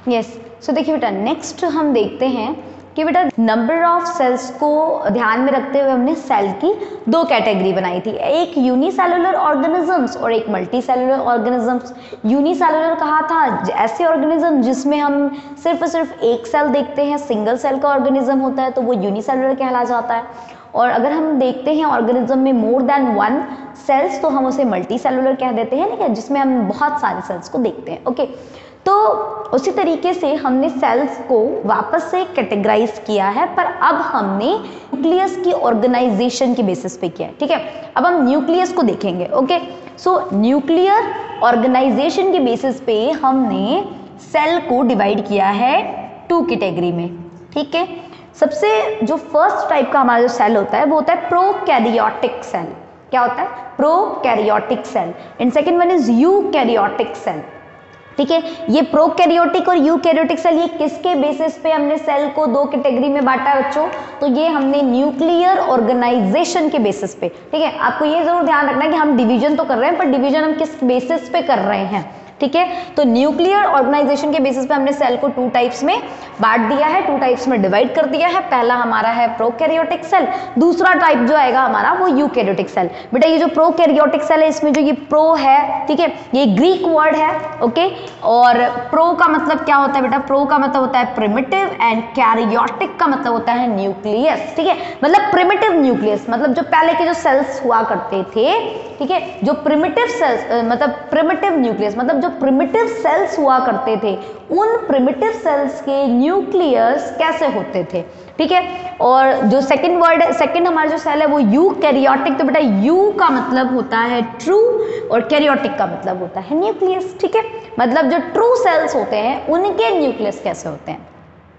Yes. सो देखिए बेटा, next हम देखते हैं कि बेटा नंबर ऑफ सेल्स को ध्यान में रखते हुए हमने सेल की दो कैटेगरी बनाई थी, एक यूनिसेलुलर ऑर्गेनिजम्स और एक मल्टी सेलुलर ऑर्गेनिजम्स। यूनिसेलुलर कहा था ऐसे ऑर्गेनिज्म जिसमें हम सिर्फ एक सेल देखते हैं, सिंगल सेल का ऑर्गेनिज्म होता है तो वो यूनिसेलुलर कहला जाता है। और अगर हम देखते हैं ऑर्गेनिज्म में मोर देन वन सेल्स तो हम उसे मल्टी सेलुलर कह देते हैं, ठीक है, जिसमें हम बहुत सारे सेल्स को देखते हैं। ओके, तो उसी तरीके से हमने सेल्स को वापस से कैटेगराइज किया है, पर अब हमने न्यूक्लियस की ऑर्गेनाइजेशन की बेसिस पे किया है, ठीक है। अब हम न्यूक्लियस को देखेंगे। ओके, सो न्यूक्लियर ऑर्गेनाइजेशन की बेसिस पे हमने सेल को डिवाइड किया है टू कैटेगरी में, ठीक है। सबसे जो फर्स्ट टाइप का हमारा जो सेल होता है वो होता है प्रोकैरियोटिक सेल। क्या होता है? Prokaryotic cell. And second one is eukaryotic cell, ठीक है। ये प्रोकैरियोटिक और यूकैरियोटिक सेल, ये किसके बेसिस पे हमने सेल को दो कैटेगरी में बांटा है बच्चों? तो ये हमने न्यूक्लियर ऑर्गेनाइजेशन के बेसिस पे, ठीक है। आपको ये जरूर ध्यान रखना है कि हम डिवीजन तो कर रहे हैं, पर डिवीजन हम किस बेसिस पे कर रहे हैं, ठीक है। तो न्यूक्लियर ऑर्गेनाइजेशन के बेसिस पे हमने सेल को टू टाइप्स में बांट दिया है, टू टाइप्स में डिवाइड कर दिया है। पहला हमारा है प्रोकैरियोटिक सेल, दूसरा टाइप जो आएगा हमारा वो यूकैरियोटिक सेल। बेटा ये जो प्रोकैरियोटिक सेल है इसमें जो ये प्रो है, ठीक है, ये ग्रीक वर्ड है, ओके। और प्रो का मतलब क्या होता है बेटा? प्रो का मतलब होता है प्रिमिटिव एंड कैरियोटिक का मतलब होता है न्यूक्लियस, ठीक है। मतलब प्रिमिटिव न्यूक्लियस मतलब जो पहले के जो सेल्स हुआ करते थे, ठीक है, जो प्रिमिटिव सेल्स मतलब प्रिमिटिव न्यूक्लियस मतलब जो प्रिमिटिव सेल्स हुआ करते थे, उन प्रिमिटिव सेल्स के न्यूक्लियस कैसे होते थे, ठीक है। और जो सेकंड वर्ड है, सेकंड हमारा जो सेल है वो यूकैरियोटिक, तो बेटा यू का मतलब होता है ट्रू और कैरियोटिक का मतलब होता है न्यूक्लियस, ठीक है। मतलब जो ट्रू सेल्स होते हैं उनके न्यूक्लियस कैसे होते हैं।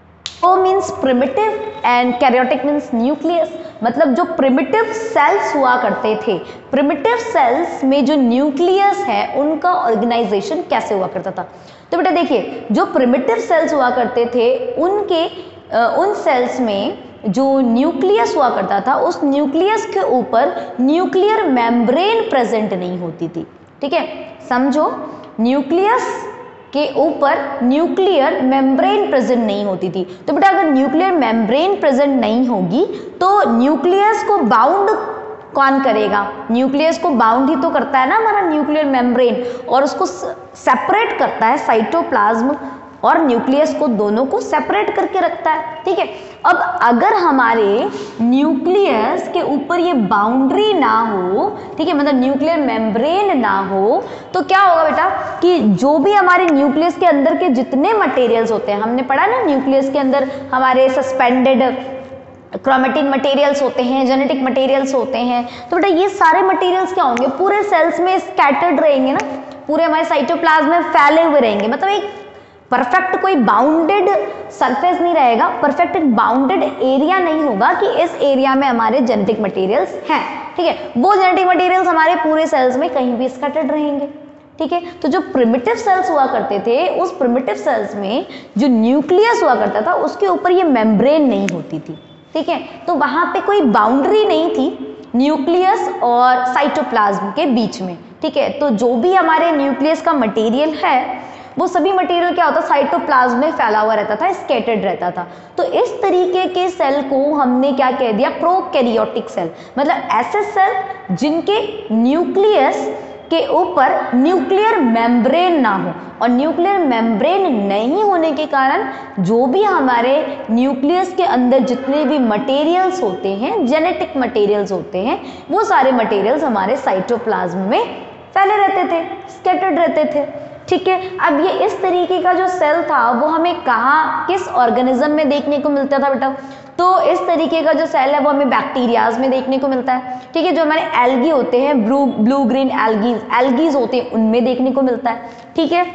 O means primitive and karyotic means nucleus, मतलब जो प्रिमिटिव सेल्स हुआ करते थे, प्रिमिटिव सेल्स में जो न्यूक्लियस है उनका ऑर्गेनाइजेशन कैसे हुआ करता था। तो बेटा देखिए, जो प्रिमिटिव सेल्स हुआ करते थे उनके उन सेल्स में जो न्यूक्लियस हुआ करता था, उस न्यूक्लियस के ऊपर न्यूक्लियर मेम्ब्रेन प्रेजेंट नहीं होती थी, ठीक है। समझो, न्यूक्लियस के ऊपर न्यूक्लियर मेम्ब्रेन प्रेजेंट नहीं होती थी। तो बेटा अगर न्यूक्लियर मेम्ब्रेन प्रेजेंट नहीं होगी तो न्यूक्लियस को बाउंड कौन करेगा? न्यूक्लियस को बाउंड ही तो करता है ना हमारा न्यूक्लियर मेम्ब्रेन, और उसको सेपरेट करता है साइटोप्लाज्म और न्यूक्लियस को, दोनों को सेपरेट करके रखता है, ठीक है। अब अगर हमारे न्यूक्लियस के ऊपर ये बाउंड्री ना हो, ठीक है, मतलब न्यूक्लियर मेम्ब्रेन ना हो, तो क्या होगा बेटा कि जो भी हमारे न्यूक्लियस के अंदर के जितने मटेरियल्स होते हैं, हमने पढ़ा ना न्यूक्लियस के अंदर हमारे सस्पेंडेड क्रोमेटिन मटेरियल्स होते हैं, जेनेटिक मटेरियल्स होते हैं, तो बेटा ये सारे मटेरियल्स क्या होंगे? पूरे सेल्स में स्कैटर्ड रहेंगे ना, पूरे हमारे साइटोप्लाज्म में फैले हुए रहेंगे। मतलब एक परफेक्ट कोई बाउंडेड सरफेस नहीं रहेगा, परफेक्ट एक बाउंडेड एरिया नहीं होगा कि इस एरिया में हमारे जेनेटिक मटेरियल्स हैं, ठीक है। वो जेनेटिक मटेरियल्स हमारे पूरे सेल्स में कहीं भी स्कैटर्ड रहेंगे, ठीक है। तो जो प्रिमिटिव सेल्स हुआ करते थे, उस प्रिमिटिव सेल्स में जो न्यूक्लियस हुआ करता था उसके ऊपर ये मेम्ब्रेन नहीं होती थी, ठीक है। तो वहां पे कोई बाउंड्री नहीं थी न्यूक्लियस और साइटोप्लाज्म के बीच में, ठीक है। तो जो भी हमारे न्यूक्लियस का मटेरियल है वो सभी मटेरियल क्या होता है? साइटोप्लाज्म में फैला हुआ रहता था, स्कैटर्ड रहता था। तो इस तरीके के सेल को हमने क्या कह दिया? Prokaryotic cell. मतलब ऐसे सेल जिनके न्यूक्लियस के ऊपर न्यूक्लियर मेम्ब्रेन ना हो, और न्यूक्लियर मेम्ब्रेन नहीं होने के कारण जो भी हमारे न्यूक्लियस के अंदर जितने भी मटेरियल्स होते हैं, जेनेटिक मटेरियल्स होते हैं, वो सारे मटेरियल्स हमारे साइटोप्लाज्म में फैले रहते थे, स्कैटर्ड रहते थे, ठीक है। अब ये इस तरीके का जो सेल था वो हमें कहाँ, किस ऑर्गेनिज्म में देखने को मिलता था बेटा? तो इस तरीके का जो सेल है वो हमें बैक्टीरियाज में देखने को मिलता है, ठीक है। जो हमारे एल्गी होते हैं, ब्लू ग्रीन एल्गीज होते हैं, उनमें देखने को मिलता है, ठीक है।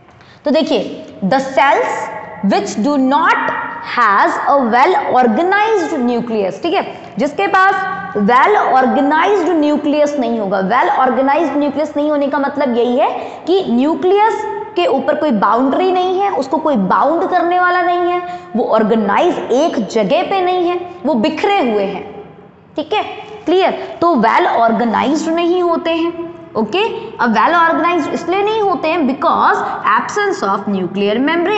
तो देखिए, the cells which do not has a well organised nucleus, ठीक है, जिसके पास वेल ऑर्गेनाइज्ड न्यूक्लियस नहीं होगा। वेल ऑर्गेनाइज्ड न्यूक्लियस नहीं होने का मतलब यही है कि न्यूक्लियस के ऊपर कोई बाउंड्री नहीं है, उसको कोई बाउंड करने वाला नहीं है, वो ऑर्गेनाइज एक जगह पे नहीं है, वो बिखरे हुए हैं, ठीक है, क्लियर। तो वेल ऑर्गेनाइज्ड नहीं होते हैं, ओके। अब वेल ऑर्गेनाइज्ड इसलिए नहीं होते हैं because absence of nuclear membrane,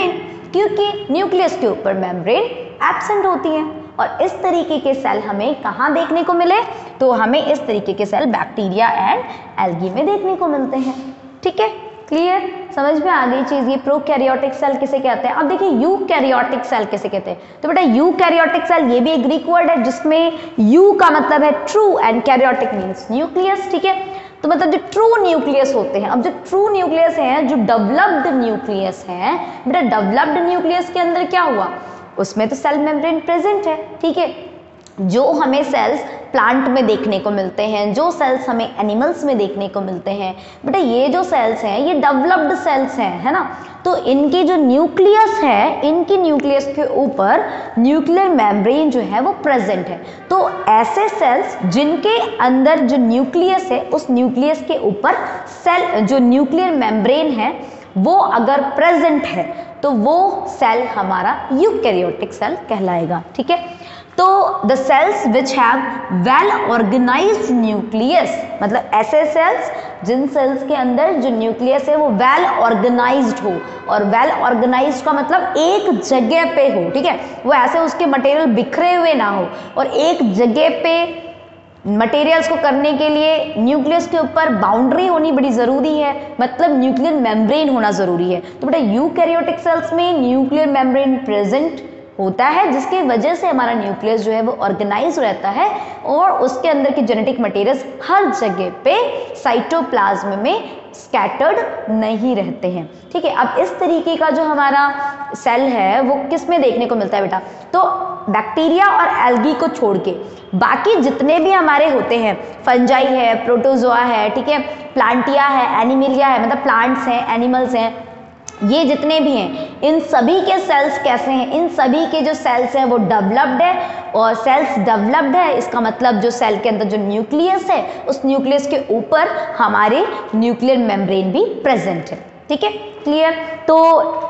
क्योंकि न्यूक्लियस के ऊपर मेम्ब्रेन एब्सेंट होती है। और इस तरीके के सेल हमें कहाँ देखने को मिले, तो हमें इस तरीके के सेल बैक्टीरिया एंड एल्गी में देखने को मिलते हैं। ठीक है, क्लियर, समझ में आ गई चीज। ये प्रोकैरियोटिक सेल किसे कहते हैं। अब देखिए यूकैरियोटिक सेल किसे कहते हैं। तो बेटा यूकैरियोटिक सेल ये भी एक ग्रीक वर्ड है जिसमें यू का मतलब है true and karyotic means nucleus. ठीक है, तो मतलब जो ट्रू न्यूक्लियस होते हैं। अब जो ट्रू न्यूक्लियस है, जो डेवलप्ड न्यूक्लियस है, बेटा डेवलप्ड न्यूक्लियस के अंदर क्या हुआ, उसमें तो सेल मेम्ब्रेन प्रेजेंट है। ठीक है, जो हमें सेल्स प्लांट में देखने को मिलते हैं, जो सेल्स हमें एनिमल्स में देखने को मिलते हैं, बेटा ये जो सेल्स हैं ये डेवलप्ड सेल्स हैं, है ना। तो इनकी जो न्यूक्लियस है, इनकी न्यूक्लियस के ऊपर न्यूक्लियर मेम्ब्रेन जो है वो प्रेजेंट है। तो ऐसे सेल्स जिनके अंदर जो न्यूक्लियस है, उस न्यूक्लियस के ऊपर सेल जो न्यूक्लियर मेम्ब्रेन है वो अगर प्रेजेंट है तो वो सेल हमारा यूकैरियोटिक सेल कहलाएगा। ठीक है, तो the cells which have well organised nucleus, मतलब ऐसे सेल्स जिन सेल्स के अंदर जो न्यूक्लियस है वो वेल ऑर्गेनाइज्ड हो। और वेल ऑर्गेनाइज्ड का मतलब एक जगह पे हो। ठीक है, वो ऐसे उसके मटेरियल बिखरे हुए ना हो, और एक जगह पे मटेरियल्स को करने के लिए न्यूक्लियस के ऊपर बाउंड्री होनी बड़ी ज़रूरी है, मतलब न्यूक्लियर मेम्ब्रेन होना ज़रूरी है। तो बेटा यूकैरियोटिक सेल्स में न्यूक्लियर मेम्ब्रेन प्रेजेंट होता है, जिसकी वजह से हमारा न्यूक्लियस जो है वो ऑर्गेनाइज रहता है और उसके अंदर के जेनेटिक मटेरियल्स हर जगह पे साइटोप्लाज्म में स्कैटर्ड नहीं रहते हैं। ठीक है, अब इस तरीके का जो हमारा सेल है वो किस में देखने को मिलता है बेटा, तो बैक्टीरिया और एल्गी को छोड़ के बाकी जितने भी हमारे होते हैं, फंजाई है, प्रोटोजोआ है, ठीक है, प्लांटिया है, एनिमिलिया है, मतलब प्लांट्स हैं, एनिमल्स हैं, ये जितने भी हैं, इन सभी के सेल्स कैसे हैं, इन सभी के जो सेल्स हैं वो डेवलप्ड है। और सेल्स डेवलप्ड है इसका मतलब जो सेल के अंदर जो न्यूक्लियस है, उस न्यूक्लियस के ऊपर हमारे न्यूक्लियर मेम्ब्रेन भी प्रेजेंट है। ठीक है, क्लियर। तो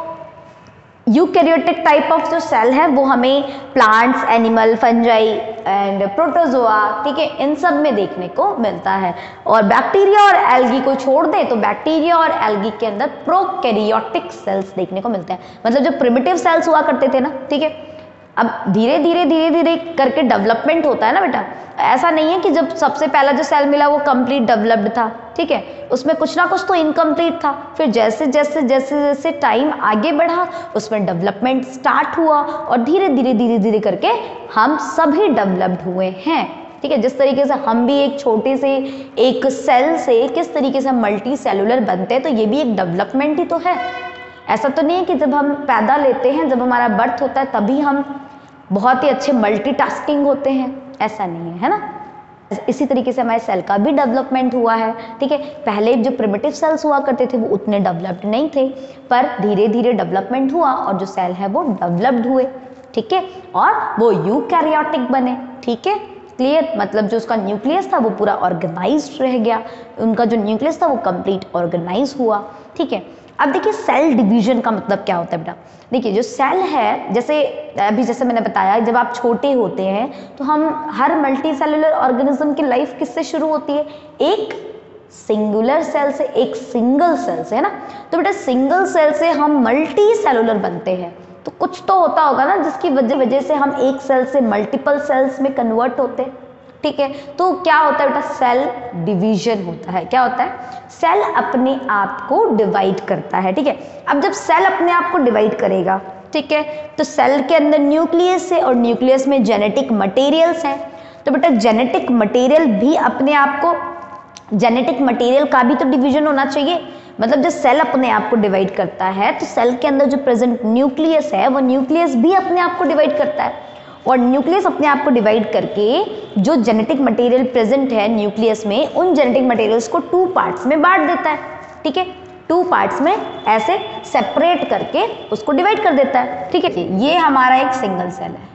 यूकैरियोटिक टाइप ऑफ जो सेल है वो हमें plants, animal, fungi and protozoa, ठीक है, इन सब में देखने को मिलता है। और बैक्टीरिया और एल्गी को छोड़ दें तो बैक्टीरिया और एल्गी के अंदर प्रोकैरियोटिक सेल्स देखने को मिलते हैं, मतलब जो प्रिमिटिव सेल्स हुआ करते थे ना। ठीक है, अब धीरे धीरे करके डेवलपमेंट होता है ना बेटा। ऐसा नहीं है कि जब सबसे पहला जो सेल मिला वो कंप्लीट डेवलप्ड था। ठीक है, उसमें कुछ ना कुछ तो इनकम्प्लीट था, फिर जैसे जैसे टाइम आगे बढ़ा उसमें डेवलपमेंट स्टार्ट हुआ और धीरे धीरे करके हम सभी डेवलप्ड हुए हैं। ठीक है, जिस तरीके से हम भी एक छोटे से एक सेल से किस तरीके से मल्टी सेलुलर बनते हैं, तो ये भी एक डेवलपमेंट ही तो है। ऐसा तो नहीं है कि जब हम पैदा लेते हैं, जब हमारा बर्थ होता है तभी हम बहुत ही अच्छे मल्टीटास्किंग होते हैं, ऐसा नहीं है ना। इसी तरीके से हमारे सेल का भी डेवलपमेंट हुआ है। ठीक है, पहले जो प्रिमिटिव सेल्स हुआ करते थे वो उतने डेवलप्ड नहीं थे, पर धीरे धीरे डेवलपमेंट हुआ और जो सेल है वो डेवलप्ड हुए। ठीक है, और वो यूकैरियोटिक बने। ठीक है, क्लियर, मतलब जो उसका न्यूक्लियस था वो पूरा ऑर्गेनाइज्ड रह गया, उनका जो न्यूक्लियस था वो कंप्लीट ऑर्गेनाइज हुआ। ठीक है, अब देखिए सेल डिवीजन का मतलब क्या होता है बेटा। देखिए जो सेल है, जैसे मैंने बताया, जब आप छोटे होते हैं तो हम हर मल्टी सेलुलर ऑर्गेनिज्म की लाइफ किससे शुरू होती है, एक सिंगुलर सेल से, एक सिंगल सेल से, है ना। तो बेटा सिंगल सेल से हम मल्टी सेलुलर बनते हैं, तो कुछ तो होता होगा ना जिसकी वजह से हम एक सेल से मल्टीपल सेल्स में कन्वर्ट होते हैं। ठीक है, तो क्या होता है बेटा, सेल डिवीजन होता है। क्या होता है, सेल अपने आप को डिवाइड करता है। ठीक है, अब जब सेल अपने आप को डिवाइड करेगा, ठीक है, तो सेल के अंदर न्यूक्लियस है और न्यूक्लियस में जेनेटिक मटेरियल्स हैं। तो बेटा जेनेटिक मटेरियल भी अपने आप को, जेनेटिक मटेरियल का भी तो डिवीजन होना चाहिए। मतलब जब सेल अपने आप को डिवाइड करता है तो सेल के अंदर जो प्रेजेंट न्यूक्लियस है वो न्यूक्लियस भी अपने आप को डिवाइड करता है, और न्यूक्लियस अपने आप को डिवाइड करके जो जेनेटिक मटेरियल प्रेजेंट है न्यूक्लियस में, उन जेनेटिक मटेरियल्स को 2 पार्ट्स में बांट देता है। ठीक है, 2 पार्ट्स में ऐसे सेपरेट करके उसको डिवाइड कर देता है। ठीक है, ये हमारा एक सिंगल सेल है।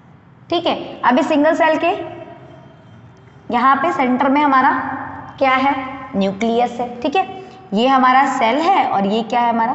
ठीक है, अब इस सिंगल सेल के यहाँ पे सेंटर में हमारा क्या है, न्यूक्लियस है। ठीक है, ये हमारा सेल है और ये क्या है, हमारा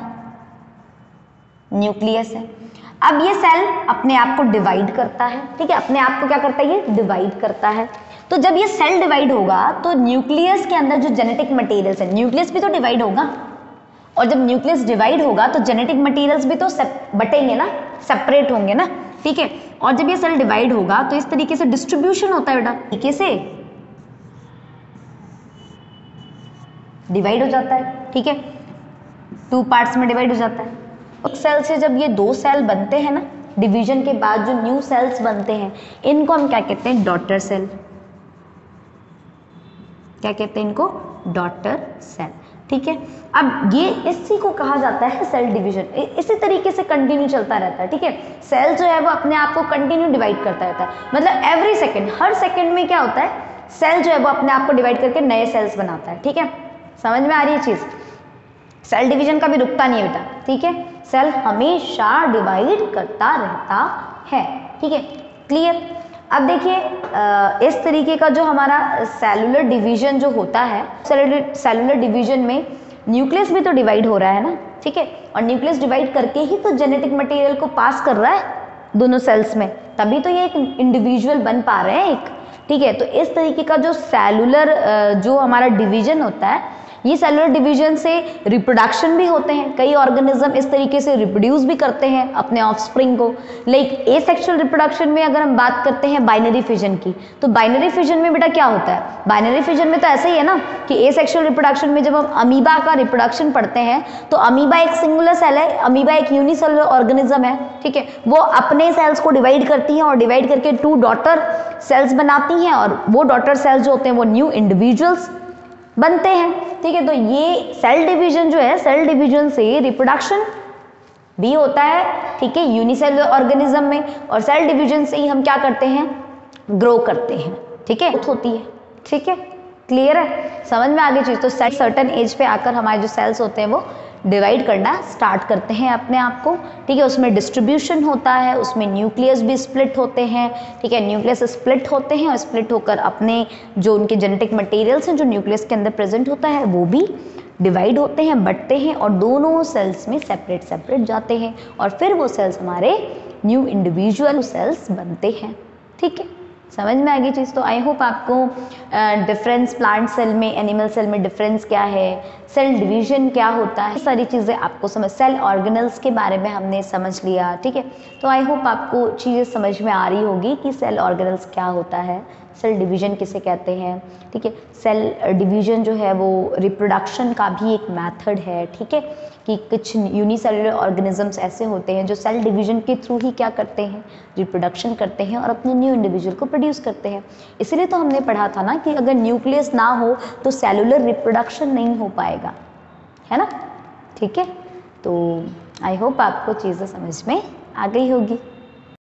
न्यूक्लियस है। अब ये सेल अपने आप को डिवाइड करता है। ठीक है, अपने आप को क्या करता है, ये डिवाइड करता है। तो जब ये सेल डिवाइड होगा तो न्यूक्लियस के अंदर जो जेनेटिक मटेरियल्स है, न्यूक्लियस भी तो डिवाइड होगा, और जब न्यूक्लियस डिवाइड होगा तो जेनेटिक मटेरियल्स भी तो बटेंगे ना, सेपरेट होंगे ना, ठीक है। और जब ये सेल डिवाइड होगा तो इस तरीके से डिस्ट्रीब्यूशन होता है बेटा, तरीके से डिवाइड हो जाता है, ठीक है, 2 पार्ट्स में डिवाइड हो जाता है। एक सेल से जब ये 2 सेल बनते हैं ना, डिवीजन के बाद जो न्यू सेल्स बनते हैं, इनको हम क्या कहते हैं, डॉटर सेल। क्या कहते हैं इनको, डॉटर सेल, ठीक है। अब ये इसी को कहा जाता है सेल डिवीजन। इसी तरीके से कंटिन्यू चलता रहता है, ठीक है। सेल जो है वो अपने आप को कंटिन्यू डिवाइड करता रहता है, मतलब एवरी सेकेंड, हर सेकेंड में क्या होता है, सेल जो है वो अपने आप को डिवाइड करके नए सेल्स बनाता है, ठीक है। समझ में आ रही है चीज, सेल डिवीजन कभी रुकता नहीं है बेटा, ठीक है। सेल हमेशा डिवाइड करता रहता है, ठीक है, क्लियर। अब देखिए इस तरीके का जो हमारा सेलुलर डिवीजन जो होता है, सेलुलर डिवीजन में न्यूक्लियस भी तो डिवाइड हो रहा है ना, ठीक है। और न्यूक्लियस डिवाइड करके ही तो जेनेटिक मटेरियल को पास कर रहा है दोनों सेल्स में, तभी तो ये एक इंडिविजुअल बन पा रहे हैं एक, ठीक है। तो इस तरीके का जो सेलुलर जो हमारा डिवीजन होता है, ये सेलुलर डिवीजन से रिप्रोडक्शन भी होते हैं, कई ऑर्गेनिज्म इस तरीके से रिप्रोड्यूस भी करते हैं अपने ऑफस्प्रिंग को। लाइक एसेक्सुअल रिप्रोडक्शन में अगर हम बात करते हैं बाइनरी फिजन की, तो बाइनरी फिजन में बेटा क्या होता है, बाइनरी फिजन में तो ऐसे ही है ना कि एसेक्सुअल रिप्रोडक्शन में जब हम अमीबा का रिप्रोडक्शन पढ़ते हैं, तो अमीबा एक सिंगुलर सेल है, अमीबा एक यूनिसेलुलर ऑर्गेनिज्म है, ठीक है। वो अपने सेल्स को डिवाइड करती हैं और डिवाइड करके 2 डॉटर सेल्स बनाती हैं, और वो डॉटर सेल्स जो होते हैं वो न्यू इंडिविजुअल्स बनते हैं, ठीक है। तो ये सेल डिवीजन जो है, सेल डिवीजन से रिप्रोडक्शन भी होता है, ठीक है, यूनिसेलुलर ऑर्गेनिज्म में, और सेल डिवीजन से ही हम क्या करते हैं, ग्रो करते हैं, ठीक है, होती है, ठीक है, क्लियर है, समझ में आ गई चीज। तो सर्टेन एज पे आकर हमारे जो सेल्स होते हैं वो डिवाइड करना स्टार्ट करते हैं अपने आप को, ठीक है। उसमें डिस्ट्रीब्यूशन होता है, उसमें न्यूक्लियस भी स्प्लिट होते हैं, ठीक है, न्यूक्लियस स्प्लिट होते हैं और स्प्लिट होकर अपने जो उनके जेनेटिक मटेरियल्स हैं जो न्यूक्लियस के अंदर प्रेजेंट होता है वो भी डिवाइड होते हैं, बढ़ते हैं, और दोनों सेल्स में सेपरेट सेपरेट जाते हैं, और फिर वो सेल्स हमारे न्यू इंडिविजुअल सेल्स बनते हैं, ठीक है। समझ में आ गई चीज़। तो आई होप आपको डिफरेंस प्लांट सेल में, एनिमल सेल में डिफरेंस क्या है, सेल डिवीजन क्या होता है, सारी चीज़ें आपको समझ, सेल ऑर्गेनल्स के बारे में हमने समझ लिया, ठीक है। तो आई होप आपको चीज़ें समझ में आ रही होगी कि सेल ऑर्गेनल्स क्या होता है, सेल डिवीजन किसे कहते हैं, ठीक है। सेल डिवीजन जो है वो रिप्रोडक्शन का भी एक मेथड है, ठीक है, कि कुछ यूनिसेलुलर ऑर्गेनिजम्स ऐसे होते हैं जो सेल डिवीजन के थ्रू ही क्या करते हैं, रिप्रोडक्शन करते हैं और अपने न्यू इंडिविजुअल को प्रोड्यूस करते हैं। इसीलिए तो हमने पढ़ा था ना कि अगर न्यूक्लियस ना हो तो सेलुलर रिप्रोडक्शन नहीं हो पाएगा, है ना, ठीक है। तो आई होप आपको चीज़ें समझ में आ गई होगी।